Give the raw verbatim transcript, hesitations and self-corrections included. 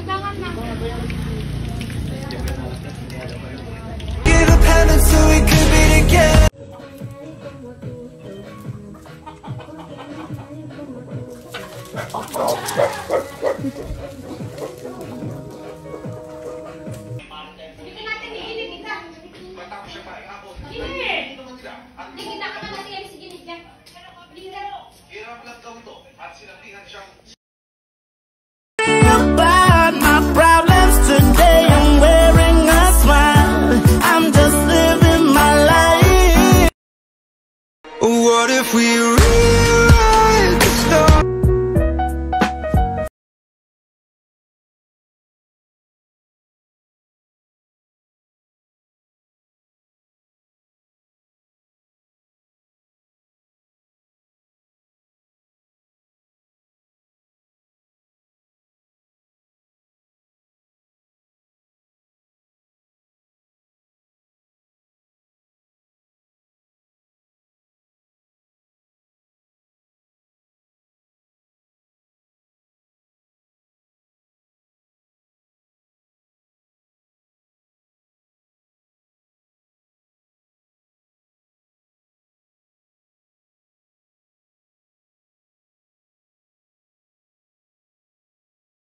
Give a penance so we could be together. About my problems today, I'm wearing a smile. I'm just living my life. What if we